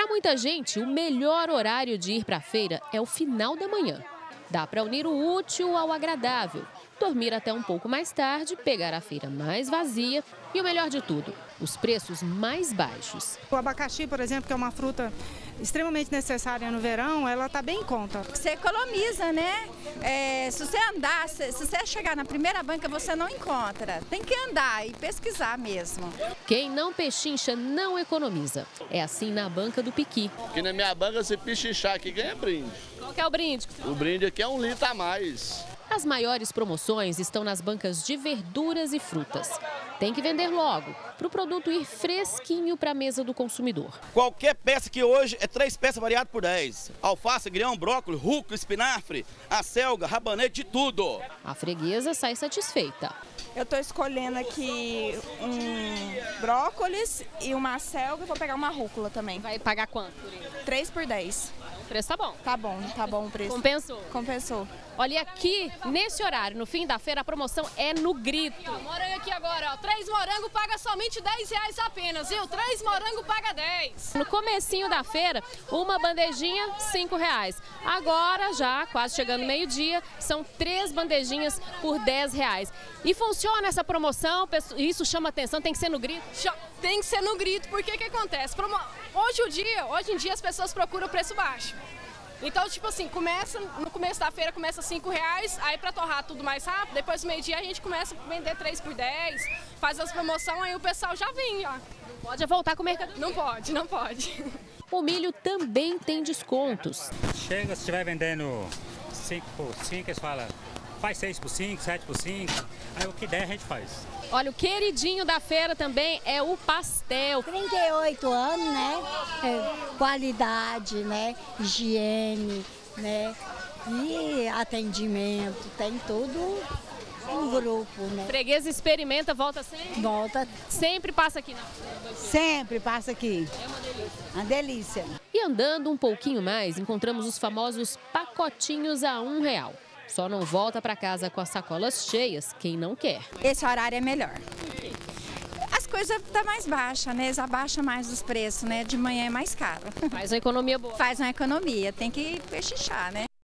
Para muita gente, o melhor horário de ir para a feira é o final da manhã. Dá para unir o útil ao agradável, dormir até um pouco mais tarde, pegar a feira mais vazia e o melhor de tudo, os preços mais baixos. O abacaxi, por exemplo, que é uma fruta extremamente necessária no verão, ela está bem em conta. Você economiza, né? Se você andar, se você chegar na primeira banca, você não encontra. Tem que andar e pesquisar mesmo. Quem não pechincha não economiza. É assim na banca do Piqui. Aqui na minha banca, se pechinchar aqui, ganha brinde. Qual que é o brinde? O brinde aqui é 1 litro a mais. As maiores promoções estão nas bancas de verduras e frutas. Tem que vender logo, para o produto ir fresquinho para a mesa do consumidor. Qualquer peça que hoje é 3 peças variadas por 10. Alface, grão, brócolis, rúcula, espinafre, acelga, rabanete, de tudo. A freguesa sai satisfeita. Eu estou escolhendo aqui um brócolis e uma acelga, vou pegar uma rúcula também. Vai pagar quanto por ele? 3 por 10. O preço tá bom. Tá bom o preço. Compensou? Compensou. Olha, aqui, nesse horário, no fim da feira, a promoção é no grito. Morango aqui agora, ó. 3 morangos paga somente R$10 apenas, viu? 3 morangos paga 10. No comecinho da feira, uma bandejinha, R$5. Agora, já quase chegando meio-dia, são 3 bandejinhas por R$10. E funciona essa promoção, isso chama atenção, tem que ser no grito? Tem que ser no grito, porque que acontece? Hoje em dia as pessoas procuram preço baixo. Então, tipo assim, no começo da feira começa R$5, aí pra torrar tudo mais rápido, depois do meio-dia a gente começa a vender 3 por 10, faz as promoções, aí o pessoal já vem, ó. Não pode voltar com o mercado? Não pode, não pode. O milho também tem descontos. Chega, se estiver vendendo 5 por 5, eles falam, faz 6 por 5, 7 por 5, aí o que der a gente faz. Olha, o queridinho da feira também é o pastel. 38 anos, né? Qualidade, né? Higiene, né? E atendimento, tem tudo um grupo, né? Freguesa experimenta, volta sempre? Volta. Sempre passa aqui, não? Sempre passa aqui. É uma delícia. Uma delícia. E andando um pouquinho mais, encontramos os famosos pacotinhos a R$1. Só não volta para casa com as sacolas cheias quem não quer. Esse horário é melhor. As coisas estão mais baixas, né? Eles abaixam mais os preços, né? De manhã é mais caro. Faz uma economia boa. Faz uma economia, tem que pechinchar, né?